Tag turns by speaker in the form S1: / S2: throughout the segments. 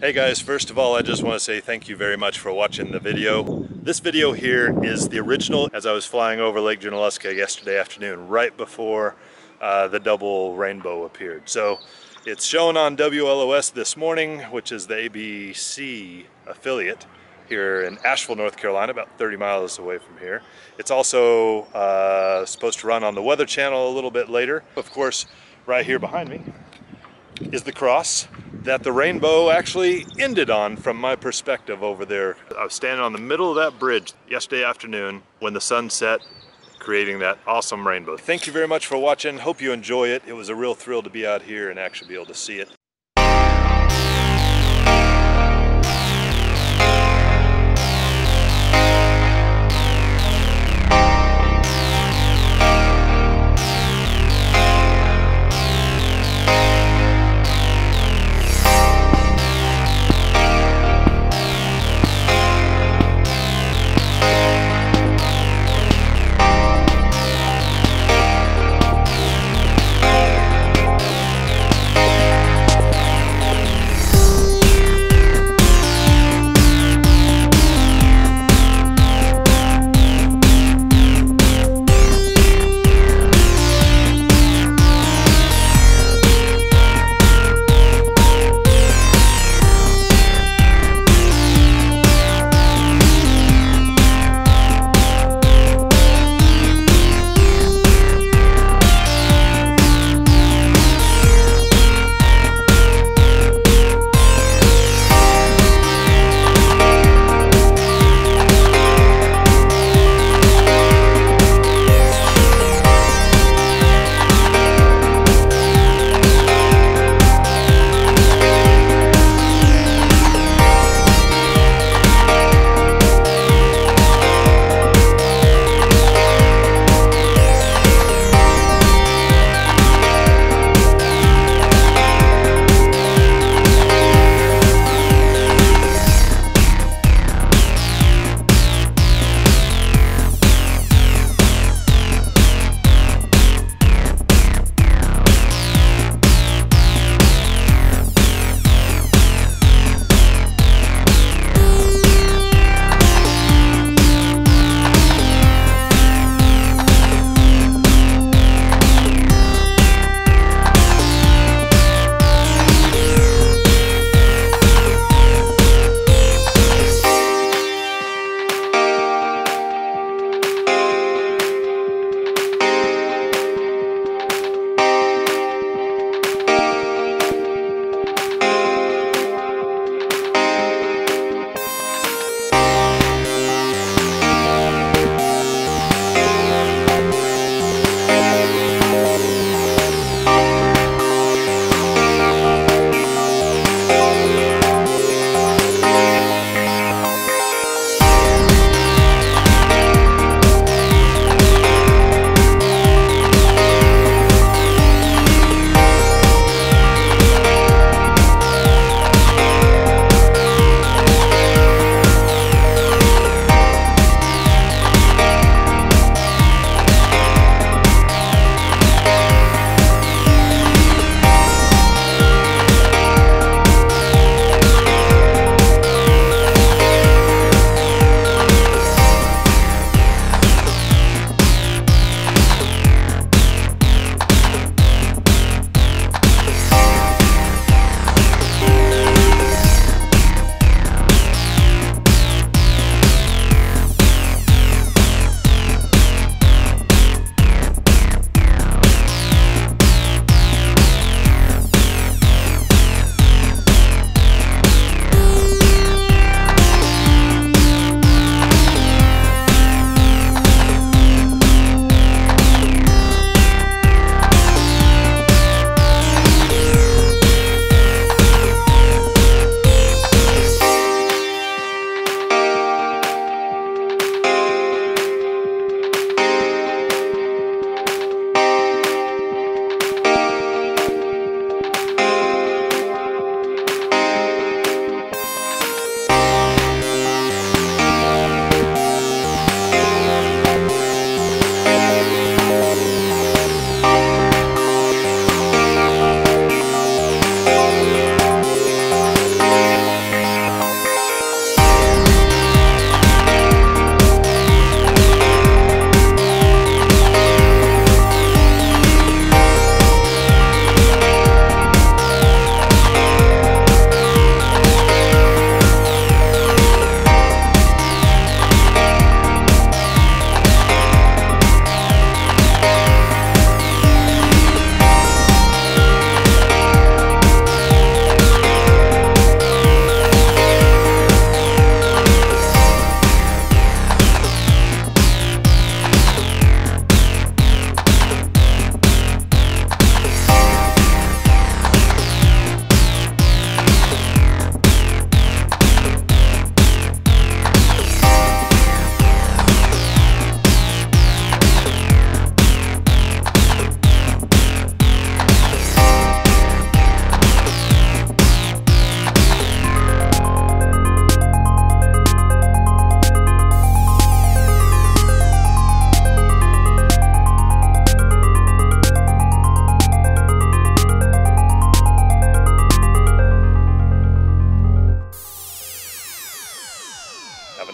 S1: Hey guys, first of all, I just want to say thank you very much for watching the video. This video here is the original as I was flying over Lake Junaluska yesterday afternoon, right before the double rainbow appeared. So it's shown on WLOS this morning, which is the ABC affiliate here in Asheville, North Carolina, about 30 miles away from here. It's also supposed to run on the Weather Channel a little bit later. Of course, right here behind me is the cross that the rainbow actually ended on from my perspective over there. I was standing on the middle of that bridge yesterday afternoon when the sun set, creating that awesome rainbow. Thank you very much for watching. Hope you enjoy it. It was a real thrill to be out here and actually be able to see it.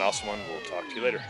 S1: awesome one. We'll talk to you later.